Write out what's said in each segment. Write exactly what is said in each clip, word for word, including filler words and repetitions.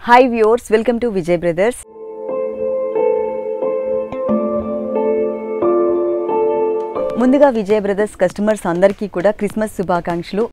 Hi viewers, welcome to Vijay Brothers. ముందుగా Vijay brothers customers అందరికీ కూడా క్రిస్మస్ శుభాకాంక్షలు.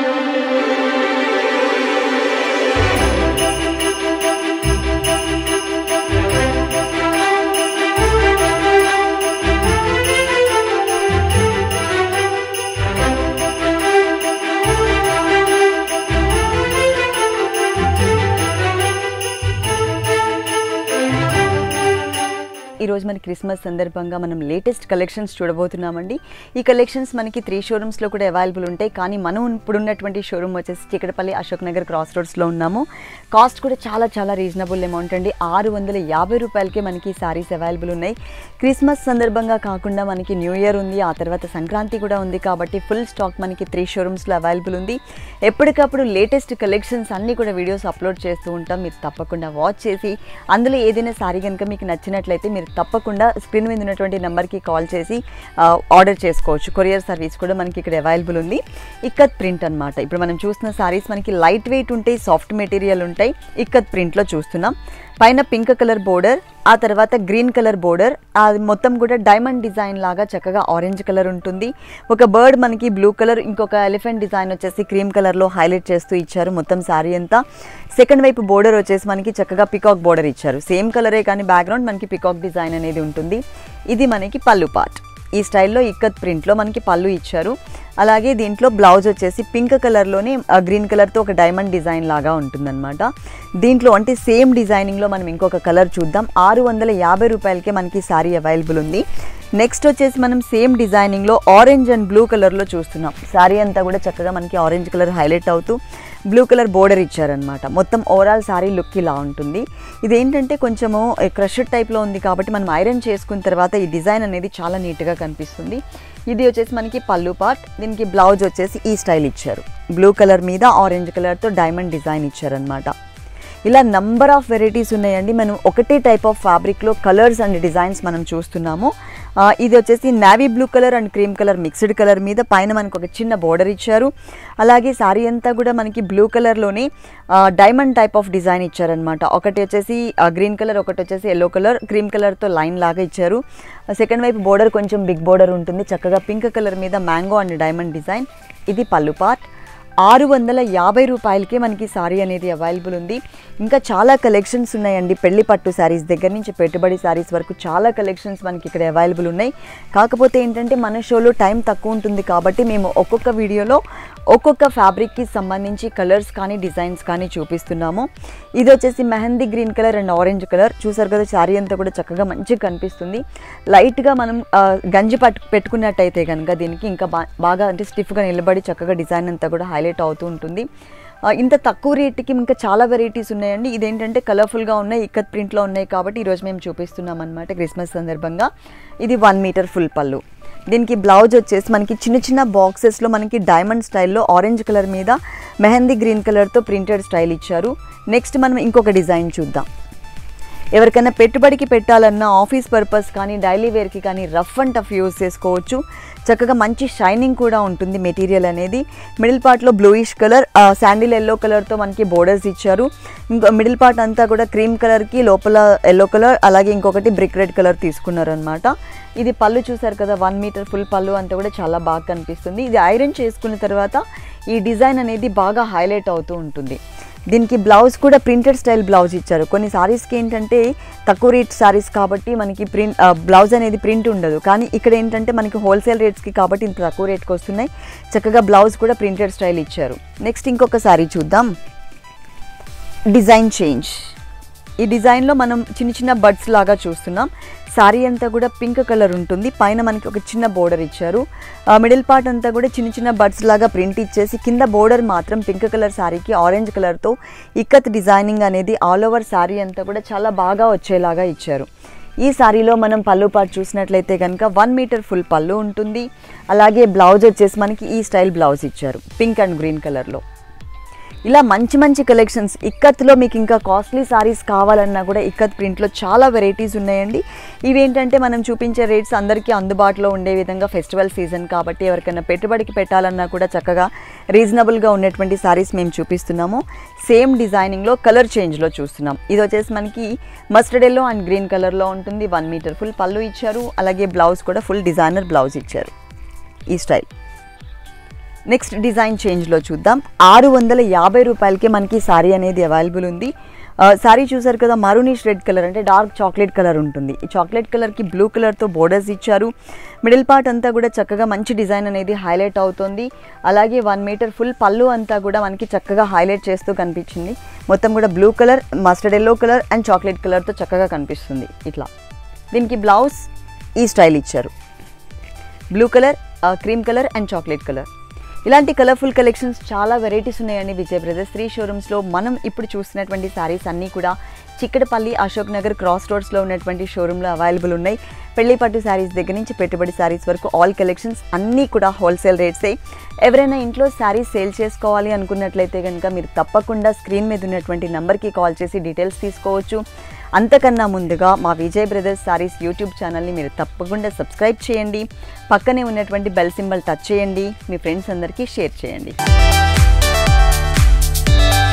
ఈ రోజు మన క్రిస్మస్ సందర్భంగా మనం లేటెస్ట్ కలెక్షన్స్ చూడబోతున్నామండి. ఈ కలెక్షన్స్ మనకి త్రీ షోరూమ్స్లో కూడా అవైలబుల్ ఉంటాయి. కానీ మనం ఇప్పుడు ఉన్నటువంటి షోరూమ్ వచ్చేసి చిక్కడపల్లి అశోక్ నగర్ క్రాస్ రోడ్స్లో ఉన్నాము. కాస్ట్ కూడా చాలా చాలా రీజనబుల్ అమౌంట్ అండి. ఆరు వందల యాభై రూపాయలకే మనకి సారీస్ అవైలబుల్ ఉన్నాయి. క్రిస్మస్ సందర్భంగా కాకుండా మనకి న్యూ ఇయర్ ఉంది, ఆ తర్వాత సంక్రాంతి కూడా ఉంది కాబట్టి ఫుల్ స్టాక్ మనకి త్రీ షోరూమ్స్లో అవైలబుల్ ఉంది. ఎప్పటికప్పుడు లేటెస్ట్ కలెక్షన్స్ అన్నీ కూడా వీడియోస్ అప్లోడ్ చేస్తూ ఉంటాం. మీరు తప్పకుండా వాచ్ చేసి అందులో ఏదైనా సారీ కనుక మీకు నచ్చినట్లయితే మీరు తప్పకుండా స్క్రీన్ మీద ఉన్నటువంటి నెంబర్కి కాల్ చేసి ఆర్డర్ చేసుకోవచ్చు. కొరియర్ సర్వీస్ కూడా మనకి ఇక్కడ అవైలబుల్ ఉంది. ఇక్కత్ ప్రింట్ అనమాట. ఇప్పుడు మనం చూస్తున్న సారీస్ మనకి లైట్ వెయిట్ ఉంటాయి, సాఫ్ట్ మెటీరియల్ ఉంటాయి. ఇక్కత్ ప్రింట్లో చూస్తున్నాం. పైన పింక్ కలర్ బోర్డర్, ఆ తర్వాత గ్రీన్ కలర్ బోర్డర్, అది మొత్తం కూడా డైమండ్ డిజైన్ లాగా చక్కగా ఆరెంజ్ కలర్ ఉంటుంది. ఒక బర్డ్ మనకి బ్లూ కలర్, ఇంకొక ఎలిఫెంట్ డిజైన్ వచ్చేసి క్రీమ్ కలర్లో హైలైట్ చేస్తూ ఇచ్చారు మొత్తం శారీ అంతా. సెకండ్ వైపు బోర్డర్ వచ్చేసి మనకి చక్కగా పికాక్ బోర్డర్ ఇచ్చారు. సేమ్ కలరే కానీ బ్యాక్గ్రౌండ్ మనకి పికాక్ డిజైన్ అనేది ఉంటుంది. ఇది మనకి పళ్ళు పార్ట్. ఈ స్టైల్లో ఇక్కత్ ప్రింట్లో మనకి పళ్ళు ఇచ్చారు. అలాగే దీంట్లో బ్లౌజ్ వచ్చేసి పింక్ కలర్లోనే గ్రీన్ కలర్తో ఒక డైమండ్ డిజైన్ లాగా ఉంటుందన్నమాట. దీంట్లో అంటే సేమ్ డిజైనింగ్లో మనం ఇంకొక కలర్ చూద్దాం. ఆరు వందల యాభై రూపాయలకే మనకి శారీ అవైలబుల్ ఉంది. నెక్స్ట్ వచ్చేసి మనం సేమ్ డిజైనింగ్లో ఆరెంజ్ అండ్ బ్లూ కలర్లో చూస్తున్నాం. శారీ అంతా కూడా చక్కగా మనకి ఆరెంజ్ కలర్ హైలైట్ అవుతూ బ్లూ కలర్ బోర్డర్ ఇచ్చారనమాట. మొత్తం ఓవరాల్ శారీ లుక్ ఇలా ఉంటుంది. ఇదేంటంటే కొంచెము క్రషర్ టైప్లో ఉంది కాబట్టి మనం ఐరన్ చేసుకున్న తర్వాత ఈ డిజైన్ అనేది చాలా నీట్గా కనిపిస్తుంది. ఇది వచ్చేసి మనకి పళ్ళు పార్ట్. దీనికి బ్లౌజ్ వచ్చేసి ఈ స్టైల్ ఇచ్చారు. బ్లూ కలర్ మీద ఆరెంజ్ కలర్తో డైమండ్ డిజైన్ ఇచ్చారనమాట. ఇలా నంబర్ ఆఫ్ వెరైటీస్ ఉన్నాయండి. మనం ఒకటే టైప్ ఆఫ్ ఫ్యాబ్రిక్లో కలర్స్ అండ్ డిజైన్స్ మనం చూస్తున్నాము. ఇది వచ్చేసి navy blue colour and cream colour mixed colour మీద పైన మనకు ఒక చిన్న బోర్డర్ ఇచ్చారు. అలాగే శారీ అంతా కూడా మనకి బ్లూ కలర్లోనే డైమండ్ టైప్ ఆఫ్ డిజైన్ ఇచ్చారనమాట. ఒకటి వచ్చేసి గ్రీన్ కలర్, ఒకటి వచ్చేసి ఎల్లో కలర్, క్రీమ్ కలర్తో లైన్ లాగా ఇచ్చారు. సెకండ్ వైపు బోర్డర్ కొంచెం బిగ్ బోర్డర్ ఉంటుంది. చక్కగా పింక్ కలర్ మీద మ్యాంగో అండ్ డైమండ్ డిజైన్. ఇది పళ్ళు పార్ట్. ఆరు వందల యాభై రూపాయలకే మనకి సారీ అనేది అవైలబుల్ ఉంది. ఇంకా చాలా కలెక్షన్స్ ఉన్నాయండి. పెళ్లి పట్టు శారీస్ దగ్గర నుంచి పెట్టుబడి శారీస్ వరకు చాలా కలెక్షన్స్ మనకి ఇక్కడ అవైలబుల్ ఉన్నాయి. కాకపోతే ఏంటంటే మన షోలో టైం తక్కువ ఉంటుంది కాబట్టి మేము ఒక్కొక్క వీడియోలో ఒక్కొక్క ఫ్యాబ్రిక్కి సంబంధించి కలర్స్ కానీ డిజైన్స్ కానీ చూపిస్తున్నాము. ఇది వచ్చేసి mehndi green colour and orange colour. చూసారు కదా, శారీ అంతా కూడా చక్కగా మంచిగా కనిపిస్తుంది. లైట్గా మనం గంజి పట్టు పెట్టుకున్నట్టయితే కనుక దీనికి ఇంకా బాగా అంటే స్టిఫ్గా నిలబడి చక్కగా డిజైన్ అంతా కూడా హైలైట్ అవుతూ ఉంటుంది. ఇంత తక్కువ రేటుకి ఇంకా చాలా వెరైటీస్ ఉన్నాయండి. ఇదేంటంటే కలర్ఫుల్గా ఉన్నాయి, ఇక్కత్ ప్రింట్లో ఉన్నాయి కాబట్టి ఈరోజు మేము చూపిస్తున్నాం అనమాట క్రిస్మస్ సందర్భంగా. ఇది వన్ మీటర్ ఫుల్ పళ్ళు. దీనికి బ్లౌజ్ వచ్చేసి మనకి చిన్న చిన్న బాక్సెస్లో మనకి డైమండ్ స్టైల్లో ఆరెంజ్ కలర్ మీద మెహందీ గ్రీన్ కలర్తో ప్రింటెడ్ స్టైల్ ఇచ్చారు. నెక్స్ట్ మనం ఇంకొక డిజైన్ చూద్దాం. ఎవరికైనా పెట్టుబడికి పెట్టాలన్నా, ఆఫీస్ పర్పస్ కానీ డైలీ వేర్కి కానీ రఫ్ అండ్ టఫ్ యూజ్ చేసుకోవచ్చు. చక్కగా మంచి షైనింగ్ కూడా ఉంటుంది మెటీరియల్ అనేది. మిడిల్ పార్ట్లో బ్లూయిష్ కలర్, శాండిల్ ఎల్లో కలర్తో మనకి బోర్డర్స్ ఇచ్చారు. ఇంకో మిడిల్ పార్ట్ అంతా కూడా క్రీమ్ కలర్కి లోపల ఎల్లో కలర్, అలాగే ఇంకొకటి బ్రిక్ రెడ్ కలర్ తీసుకున్నారు అనమాట. ఇది పళ్ళు చూసారు కదా, వన్ మీటర్ ఫుల్ పళ్ళు అంతా కూడా చాలా బాగా కనిపిస్తుంది. ఇది ఐరన్ చేసుకున్న తర్వాత ఈ డిజైన్ అనేది బాగా హైలైట్ అవుతూ ఉంటుంది. దీనికి బ్లౌజ్ కూడా ప్రింటెడ్ స్టైల్ బ్లౌజ్ ఇచ్చారు. కొన్ని సారీస్కి ఏంటంటే తక్కువ రేట్ సారీస్ కాబట్టి మనకి ప్రింట్ బ్లౌజ్ అనేది ప్రింట్ ఉండదు. కానీ ఇక్కడ ఏంటంటే మనకి హోల్సేల్ రేట్స్కి కాబట్టి ఇంత తక్కువ రేట్కి వస్తున్నాయి. చక్కగా బ్లౌజ్ కూడా ప్రింటెడ్ స్టైల్ ఇచ్చారు. నెక్స్ట్ ఇంకొక సారీ చూద్దాం. Design change. ఈ డిజైన్లో మనం చిన్న చిన్న బడ్స్ లాగా చూస్తున్నాం. సారీ అంతా కూడా పింక్ కలర్ ఉంటుంది. పైన మనకి ఒక చిన్న బోర్డర్ ఇచ్చారు. మిడిల్ పార్ట్ అంతా కూడా చిన్న చిన్న బడ్స్ లాగా ప్రింట్ ఇచ్చేసి కింద బోర్డర్ మాత్రం పింక్ కలర్ శారీకి ఆరెంజ్ కలర్తో ఇక్కత్ డిజైనింగ్ అనేది ఆల్ ఓవర్ శారీ అంతా కూడా చాలా బాగా వచ్చేలాగా ఇచ్చారు. ఈ శారీలో మనం పళ్ళు పార్ట్ చూసినట్లయితే కనుక వన్ మీటర్ ఫుల్ పళ్ళు ఉంటుంది. అలాగే బ్లౌజ్ వచ్చేసి మనకి ఈ స్టైల్ బ్లౌజ్ ఇచ్చారు పింక్ అండ్ గ్రీన్ కలర్లో. ఇలా మంచి మంచి కలెక్షన్స్ ఇక్కత్లో మీకు ఇంకా కాస్ట్లీ సారీస్ కావాలన్నా కూడా ఇక్కత్ ప్రింట్లో చాలా వెరైటీస్ ఉన్నాయండి. ఇవేంటంటే మనం చూపించే రేట్స్ అందరికీ అందుబాటులో ఉండే విధంగా ఫెస్టివల్ సీజన్ కాబట్టి ఎవరికైనా పెట్టుబడికి పెట్టాలన్నా కూడా చక్కగా రీజనబుల్గా ఉన్నటువంటి సారీస్ మేము చూపిస్తున్నాము. సేమ్ డిజైనింగ్లో కలర్ చేంజ్లో చూస్తున్నాం. ఇది వచ్చేసి మనకి మస్టర్డ్ ఎల్లో అండ్ గ్రీన్ కలర్లో ఉంటుంది. వన్ మీటర్ ఫుల్ పళ్ళు ఇచ్చారు. అలాగే బ్లౌజ్ కూడా ఫుల్ డిజైనర్ బ్లౌజ్ ఇచ్చారు ఈ స్టైల్. నెక్స్ట్ డిజైన్ చేంజ్లో చూద్దాం. ఆరు వందల యాభై రూపాయలకి మనకి సారీ అనేది అవైలబుల్ ఉంది. సారీ చూసారు కదా, మరూనిష్ రెడ్ కలర్ అంటే డార్క్ చాక్లెట్ కలర్ ఉంటుంది. ఈ చాక్లెట్ కలర్కి బ్లూ కలర్తో బోర్డర్స్ ఇచ్చారు. మిడిల్ పార్ట్ అంతా కూడా చక్కగా మంచి డిజైన్ అనేది హైలైట్ అవుతుంది. అలాగే వన్ మీటర్ ఫుల్ పళ్ళు అంతా కూడా మనకి చక్కగా హైలైట్ చేస్తూ కనిపించింది. మొత్తం కూడా blue colour, mustard yellow colour and chocolate కలర్తో చక్కగా కనిపిస్తుంది. ఇట్లా దీనికి బ్లౌజ్ ఈ స్టైల్ ఇచ్చారు. Blue colour, cream colour and chocolate colour. ఇలాంటి కలర్ఫుల్ కలెక్షన్స్ చాలా వెరైటీస్ ఉన్నాయండి విజయ్ బ్రదర్స్ త్రీ షోరూమ్స్లో. మనం ఇప్పుడు చూస్తున్నటువంటి శారీస్ అన్నీ కూడా చిక్కడపల్లి, అశోక్ నగర్ క్రాస్ రోడ్స్లో ఉన్నటువంటి షోరూంలో అవైలబుల్ ఉన్నాయి. పెళ్లి పట్టు శారీస్ దగ్గర నుంచి పెట్టుబడి శారీస్ వరకు ఆల్ కలెక్షన్స్ అన్నీ కూడా హోల్సేల్ రేట్సే. ఎవరైనా ఇంట్లో శారీస్ సేల్ చేసుకోవాలి అనుకున్నట్లయితే కనుక మీరు తప్పకుండా స్క్రీన్ మీద ఉన్నటువంటి నెంబర్కి కాల్ చేసి డీటెయిల్స్ తీసుకోవచ్చు. అంతకన్నా ముందుగా మా విజయ్ బ్రదర్స్ సారీస్ యూట్యూబ్ ఛానల్ని మీరు తప్పకుండా సబ్స్క్రైబ్ చేయండి. పక్కనే ఉన్నటువంటి బెల్ సింబల్ టచ్ చేయండి. మీ ఫ్రెండ్స్ అందరికీ షేర్ చేయండి.